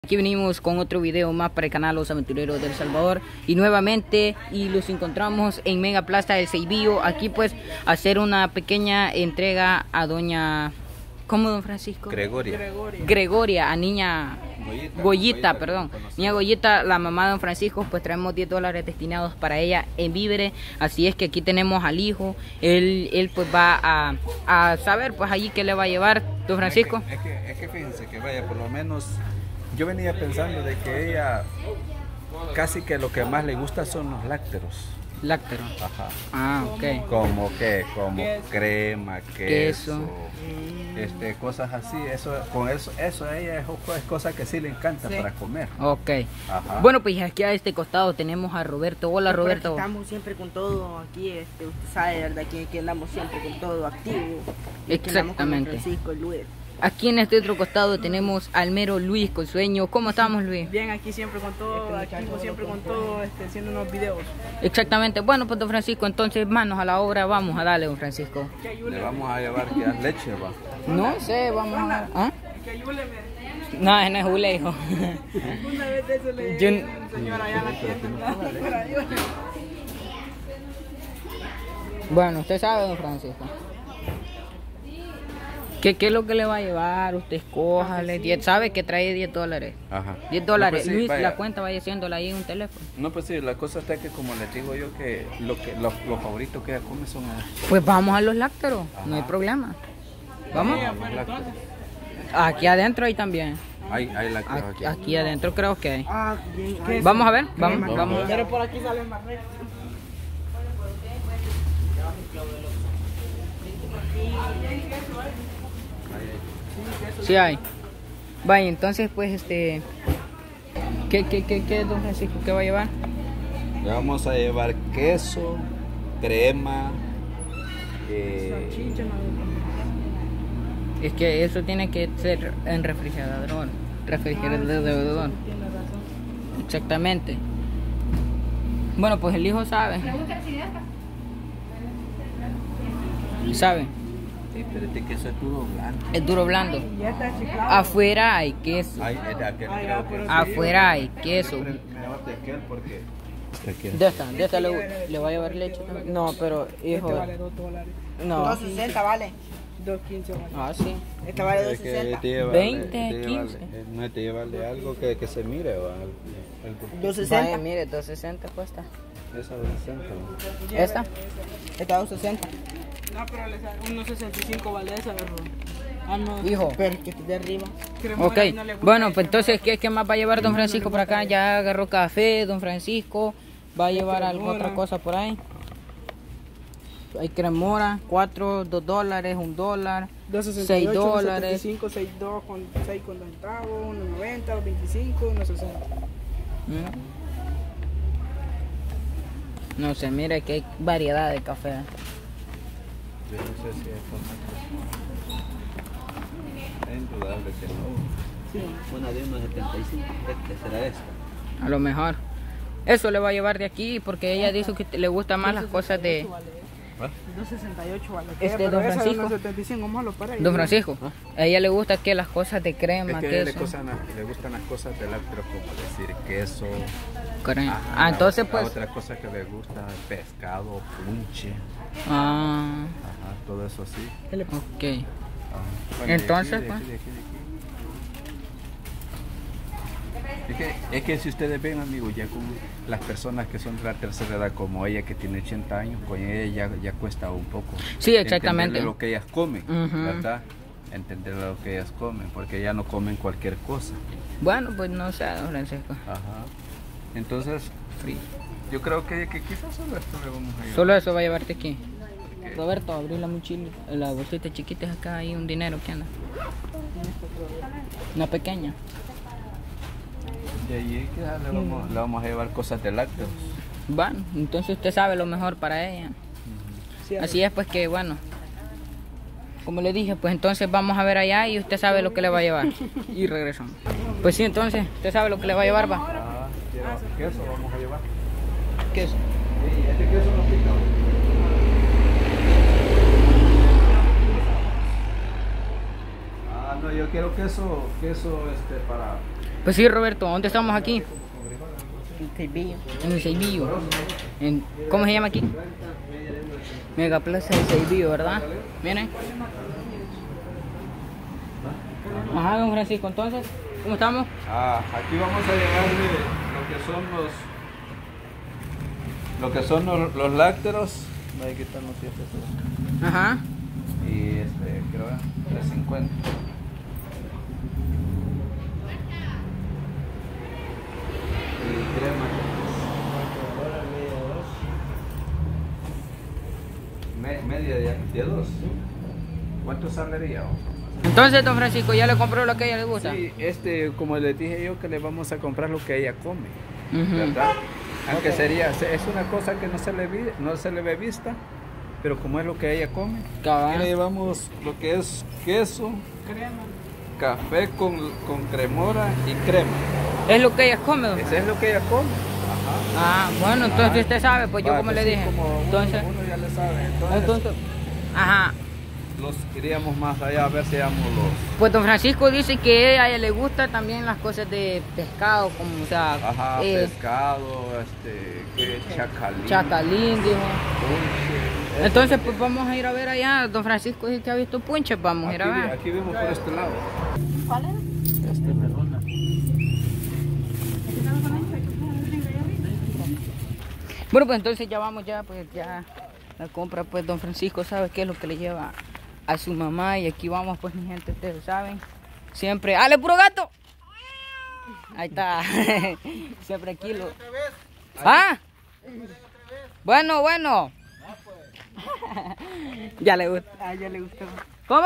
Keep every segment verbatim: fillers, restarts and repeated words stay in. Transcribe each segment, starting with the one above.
Aquí venimos con otro video más para el canal Los Aventureros del Salvador y nuevamente y los encontramos en Mega Plaza del Ceibillo. Aquí pues hacer una pequeña entrega a doña, ¿cómo, don Francisco? Gregoria. Gregoria, Gregoria a niña Goyita, Goyita perdón, Goyita, niña Goyita, la mamá de don Francisco. Pues traemos diez dólares destinados para ella en víveres. Así es que aquí tenemos al hijo. Él, él pues va a, a saber pues allí qué le va a llevar don Francisco. Es que, es que, es que fíjense que vaya, por lo menos yo venía pensando de que ella casi que lo que más le gusta son los lácteos. Lácteos. Ajá. Ah, ok. Como que, como queso. Crema, queso, queso. este, cosas así. Eso, con eso, eso a ella es, es cosa que sí le encanta, sí, para comer. Ok. Ajá. Bueno, pues aquí a este costado tenemos a Roberto. Hola, Roberto. Estamos siempre con todo aquí, este, usted sabe, ¿verdad? Que, que andamos siempre con todo activo. Exactamente. Con Francisco, Luis. Aquí en este otro costado tenemos al mero Luis Consueño. ¿Cómo estamos, Luis? Bien, aquí siempre con todo, activo siempre con todo, este, haciendo unos videos. Exactamente. Bueno, pues don Francisco, entonces manos a la obra, vamos a darle, don Francisco. Le vamos a llevar que leche, va. No sé, vamos a... ¿Ah? No, no es hule, hijo. Una vez de eso le dije a un señor allá en la tienda. Bueno, usted sabe, don Francisco. ¿Qué, ¿Qué es lo que le va a llevar? Usted escójale. diez, ¿sabe que trae diez dólares? Ajá. diez dólares. No, pues sí, Luis, vaya. la cuenta vaya haciéndola ahí en un teléfono. No, pues sí, la cosa está que como les digo yo que lo que los, los favoritos que ella come son... Pues vamos a los lácteos, Ajá. No hay problema. ¿Vamos? a los lácteos. Aquí adentro hay también. Hay, hay lácteos Aquí, aquí. aquí adentro creo que hay. Ah, bien. Vamos a ver, vamos, Vamos. vamos. Pero por aquí sale más recto. Sí hay. Vaya, entonces pues este... ¿Qué, qué, qué, qué, don Francisco, qué va a llevar? Le vamos a llevar queso, crema, eh, Es que eso tiene que ser en refrigerador. Refrigerador. Exactamente. Bueno, pues el hijo sabe. ¿Sabe? sí, pero este queso es duro blando. Es duro blando. Ya está chiclado. Afuera hay queso. Ay, es de aquel, Ah, creo ya, que pero sí. Afuera hay queso. Me llevo de aquel porque... de aquel. De esta, de esta le, le va a llevar leche también. No, pero hijo. Este vale dos dólares. No. dos sesenta vale. dos quince vale. Ah, sí. Este vale dos Es que sesenta. te lleva- veinte, te lleva- quince. eh, No te lleva de algo que, que se mire, va. El, el, dos Vaya, sesenta. mire, dos sesenta cuesta. esa de sesenta, ¿no? ¿Esta? Esta dos sesenta. No, pero le sale uno sesenta y cinco vale esa, ¿verdad? Ah, no. Hijo. Pero es que esté de arriba. Cremora Ok, no le gusta bueno, el pues entonces, cremora. ¿qué, ¿qué más va a llevar don Francisco por acá? Ya agarró café, don Francisco. Va a llevar algo, otra cosa por ahí. Hay cremora, cuatro, dos dólares, un dólar, dos sesenta y seis ocho, dólares. cinco, seis dos con seis con centavos, uno noventa, veinticinco, uno sesenta. ¿Mm? No sé, mira que hay variedad de café. Yo no sé si es es indudable que no. Sí. Una de uno setenta y cinco, este será esta. A lo mejor. Eso le va a llevar de aquí porque ella dijo que le gustan más las cosas de... dos sesenta y ocho vale. Este, Pero don esa de Francisco. uno setenta y cinco, malo para ahí. Don Francisco, a ella le gusta que las cosas de Es crema, que a ella le, queso. gustan las- le gustan las cosas de lácteos, como decir queso. crema. Ajá, Ah, entonces la pues... otra cosa que le gusta, pescado, punche. Ah, Ajá, todo eso así. ok. Ajá. Bueno, de Entonces, aquí, de pues. aquí, de aquí, de aquí. Es que, es que si ustedes ven, amigos, ya con las personas que son de la tercera edad, como ella que tiene ochenta años, con ella ya, ya cuesta un poco. Sí, exactamente. Entenderle lo que ellas comen, Ujú. ¿verdad? Entender lo que ellas comen, porque ellas no comen cualquier cosa. Bueno, pues no sé, don Francisco. Ajá. Entonces, yo creo que, que quizás solo esto le vamos a llevar. Solo eso va a llevarte aquí. Porque- Roberto, abrí la mochila, la bolsita chiquita es acá, hay un dinero que anda. Una pequeña. De allí quizás le vamos, le vamos a llevar cosas de lácteos. Bueno, entonces usted sabe lo mejor para ella. Sí, Así es pues que bueno, como le dije, pues entonces vamos a ver allá y usted sabe lo que le va a llevar. Y regresamos. Pues sí, entonces, usted sabe lo que le va a llevar, va. Ah, quiero- queso vamos a llevar. ¿Qué es? Sí, este queso no pica. Ah, no, yo quiero queso, queso este para... Pues sí, Roberto, ¿dónde estamos aquí? En Ceibillo. En el Ceibillo. En, ¿Cómo se llama aquí? Mega Plaza de Ceibillo, ¿verdad? Miren. Ajá, don Francisco, entonces, ¿cómo estamos? Ah, aquí vamos a llevarle lo que son los... Lo que son los, los lácteos. Ahí que están los siete. Ajá. Y este, creo que tres cincuenta. Y crema. Me, media de, de dos. ¿Cuánto saldría? Entonces, don Francisco, ¿ya le compró lo que a ella le gusta? Sí, este, como le dije yo, que le vamos a comprar lo que ella come, Ujú. ¿verdad? Aunque sería, es una cosa que no se le, vi, no se le ve vista, pero como es lo que ella come, Cabal. aquí le llevamos lo que es queso, Crema. café con, con cremora y crema. Es lo que ella come, don. Eso es lo que ella come. Ajá. Ah, bueno, entonces usted sabe, pues yo Va, como pues le sí, dije. como uno, Entonces, uno ya le sabe. Entonces, entonces, ajá. los iríamos más allá a ver si damos los... Pues don Francisco dice que a ella le gusta también las cosas de pescado, como, o sea, Ajá, eh, pescado, este, que chacalín. chacalín, dijo. Punche. Entonces, pues vamos a ir a ver allá. Don Francisco dice que ha visto punches, vamos a ir a Aquí, ver. aquí vemos por este lado. ¿Cuál era? Este melona. Bueno, pues entonces ya vamos, ya, pues ya la compra, pues don Francisco sabe qué es lo que le lleva a su mamá. Y aquí vamos, pues mi gente, ustedes saben. Siempre, ¡ale, puro gato! Ahí está. Siempre aquí lo... ¿Ah? Bueno, bueno. Ya le gusta. Ah, ya le gustó. ¿Cómo?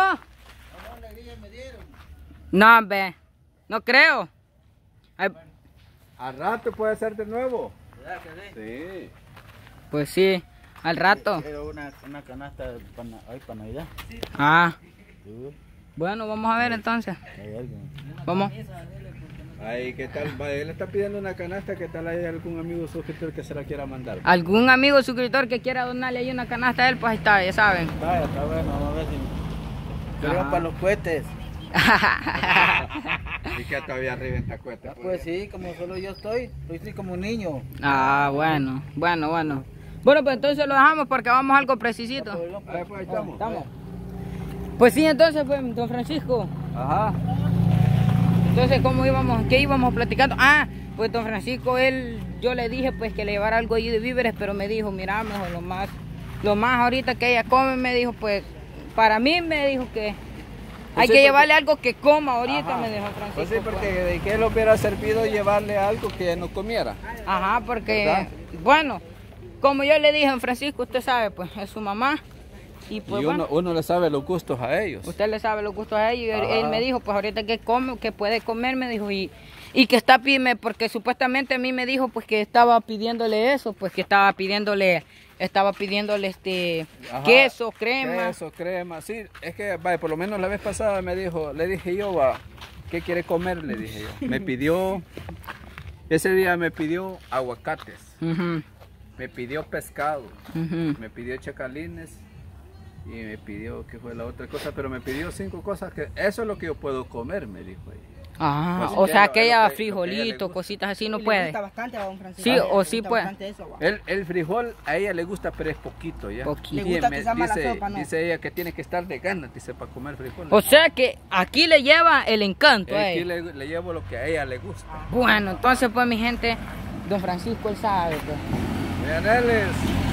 No, hombre. No creo. Ay, Al rato puede ser de nuevo. Sí. pues sí, al rato. Quiero una, una canasta para, ay, para Navidad. Ah, Sí, bueno, vamos a ver entonces. hay algo. Vamos. Ay, ¿qué tal? Va, él está pidiendo una canasta. ¿Qué tal hay algún amigo suscriptor que se la quiera mandar? Algún amigo suscriptor que quiera donarle ahí una canasta a él, pues ahí está, ya saben. Está, está bueno, vamos a ver si... Quiero Ajá. para los cohetes. Y que todavía reventa cuenta. Ah, pues sí, como solo yo estoy, yo estoy como un niño. Ah, bueno, bueno, bueno. Bueno, pues entonces lo dejamos porque vamos a algo precisito. Ahí, pues, ahí estamos. Estamos. Pues sí, entonces, pues, don Francisco. Ajá. Entonces, ¿cómo íbamos? ¿Qué íbamos platicando? Ah, pues don Francisco, él, yo le dije pues que le llevara algo allí de víveres, pero me dijo, mira, mejor lo más, lo más ahorita que ella come, me dijo, pues, para mí me dijo que hay Pues sí, que porque- llevarle algo que coma ahorita, Ajá. me dijo Francisco. Pues sí, porque pues. de qué le hubiera servido llevarle algo que no comiera. Ajá, porque, ¿Verdad? bueno, como yo le dije a don Francisco, usted sabe, pues, es su mamá. Y pues Y bueno, uno, uno le sabe los gustos a ellos. usted le sabe los gustos a ellos. Y él, Ajá. él me dijo, pues ahorita que come, que puede comer, me dijo, y, y que está pidiendo, porque supuestamente a mí me dijo, pues que estaba pidiéndole eso, pues que estaba pidiéndole, estaba pidiéndole este Ajá. queso, crema. Queso, crema, sí, es que, vaya, por lo menos la vez pasada me dijo, le dije yo, va, ¿qué quiere comer? Le dije yo. Me pidió, ese día me pidió aguacates, Ujú, me pidió pescado, ujú. me pidió chacalines y me pidió, ¿qué fue la otra cosa? Pero me pidió cinco cosas que, eso es lo que yo puedo comer, me dijo ella. Ah, Pues, o ya sea lo- que es lo ella que- lo que a ella le frijolitos, gusta. cositas así no Y le puede. gusta bastante a don Francisco. Sí, Le o sí gusta puede. bastante eso, va. El, el frijol a ella le gusta, pero es poquito ya. Poquito. Le Y gusta me- quizá más la dice, sopa, ¿no? dice ella que tiene que estar de ganas, dice, para comer frijol. O sea que aquí le lleva el encanto a Aquí ella. le, le llevo lo que a ella le gusta. Bueno, entonces pues mi gente, don Francisco él sabe, pues. Vean, él es...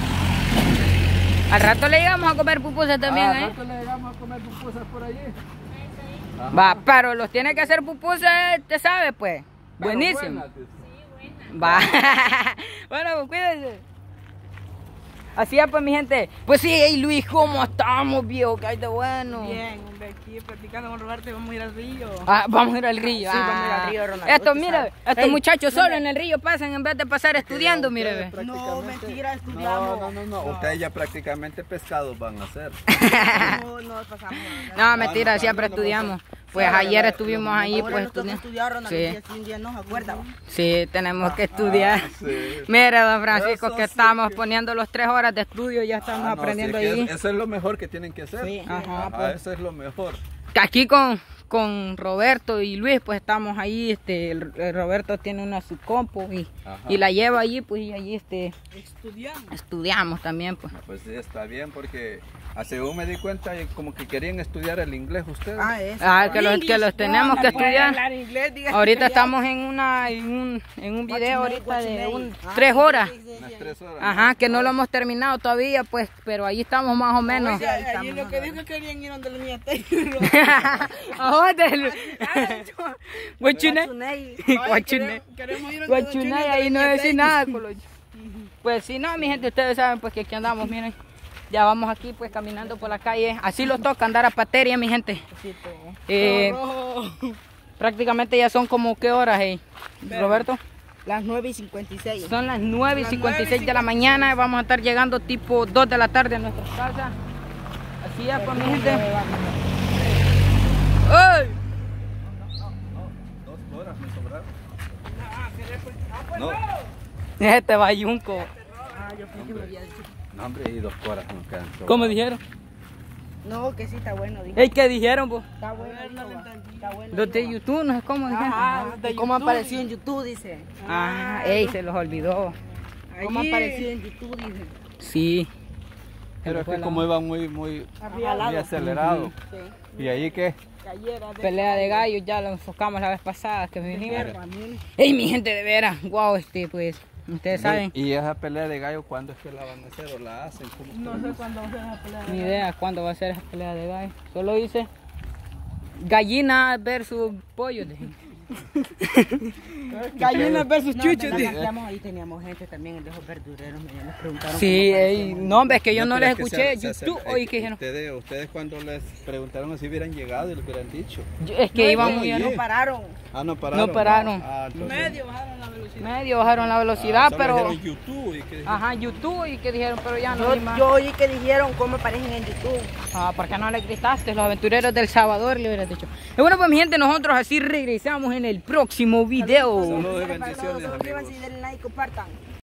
Al rato le íbamos a comer pupusas también, Ah, ¿eh? ¿cuánto le llegamos a comer pupusas por allí? Ajá. Va, pero los tiene que hacer pupusas, te sabe, pues. Pero Buenísimo. buenas, dice. Va. Bueno, pues cuídense. Así es, pues mi gente. Pues sí, hey Luis, ¿cómo estamos, viejo? Que hay de bueno. Bien, hombre, aquí platicando con Roberto y vamos a ir al río. Ah, vamos a ir al río. Sí, vamos a ir al Ah. río, Ronaldo, Esto, tú mira, sabes. estos Ey, muchachos mira. solo en el río pasan en vez de pasar estudiando, mire. ve. No, mentira, No, estudiamos. no, no, no. Ustedes ya prácticamente pescados van a hacer. No, no pasamos. No, mentira, no, siempre no, no, no, estudiamos. no. Pues Sí, ayer la- estuvimos la- ahí, Ahora pues nos toca estudiando. estudiar, Ronaldo, Sí. y así un día nos acuerda. va. Sí, tenemos que estudiar. sí. Mire, don Francisco, Eso que sí estamos que- poniendo los tres horas de estudio, ya estamos Ah, no, aprendiendo sí, que ahí. Eso es lo mejor que tienen que hacer. Sí. Ajá, Ajá, pues. eso es lo mejor. Aquí con, con Roberto y Luis, pues estamos ahí, este, el, el Roberto tiene una su compu y, y la lleva allí, pues y allí este, Estudiamos. estudiamos también, pues. Ah, pues sí, está bien porque ah, según me di cuenta y como que querían estudiar el inglés ustedes. Ah, eso. Ah, que los, que los tenemos que estudiar. Inglés, diga. Ahorita estamos en una en un, en un video ahorita de un, Ah, tres horas. Unas tres horas. Ajá, que no lo hemos terminado todavía, pues, pero ahí estamos más o menos. Oye, ahí Allí estamos, lo que ¿no? dijo que querían ir donde la niña Taylor. Ajá, del- Guachune. Tunei. Guachune. Queremos ir donde Guachune, Don Chune, ahí no donde la decir niña nada, colocho. Pues si no, mi gente, ustedes saben pues que aquí andamos, miren. Ya vamos aquí pues caminando por la calle. Así los toca andar a pateria, mi gente. Eh, Rojo. prácticamente ya son como qué horas, eh? Roberto. Las nueve y cincuenta y seis. Son las nueve y cincuenta y seis de la mañana. Vamos a estar llegando tipo dos de la tarde a nuestra casa. Así ya pues mi gente. ¡Ay! Dos horas me sobraron. No, Este bayunco. Ah, yo pensé que me había dicho. no, hombre, y dos horas me quedan sobradas. ¿Cómo dijeron? No, que sí está bueno, dijo. Ey, ¿qué dijeron vos? Está bueno, dijo, está bueno. Los de dijo. YouTube, no sé cómo dijeron. Ajá, de ¿cómo YouTube. apareció en YouTube? Dice. Ah, ey, se los olvidó. ¿Cómo Allí. apareció en YouTube? Dice. Sí. Pero es que como iba muy, muy, muy Jalado. acelerado. Sí. ¿Y ahí qué? Gallera de- Pelea de gallos, ya lo enfocamos la vez pasada que vinimos. Ey, mi gente, de veras, wow, este, pues, ustedes saben, ¿Y esa pelea de gallo cuándo es que la van a hacer o la hacen? ¿Cómo No sé cuándo va a ser esa pelea. ni idea cuándo va a ser esa pelea de gallos. Solo dice gallina versus pollo. dije. Gallinas versus No, chuchos. me dice. la cambiamos, ahí teníamos gente también de los verdureros, me nos preguntaron. Sí, cómo ey, aparecíamos. no, hombre, es que yo no, pero les es que escuché se- se- YouTube, se- oí eh, que dijeron. Ustedes, ustedes cuando les preguntaron si hubieran llegado y les hubieran dicho. Yo- Es que iban no, muy oye. No pararon. Ah, no pararon. No pararon. Ah, entonces- Medio bajaron la velocidad. medio bajaron la Ah, velocidad, solo pero dijeron YouTube y que ajá, YouTube y que dijeron, pero ya no Yo, ni más. yo oí que dijeron cómo aparecen en YouTube. Ah, ¿por qué no le gritaste? Los aventureros del Salvador le hubieras dicho. Y bueno, pues mi gente, nosotros así regresamos en el próximo video. Saludos y bendiciones, amigos. Suscríbanse y denle like y compartan.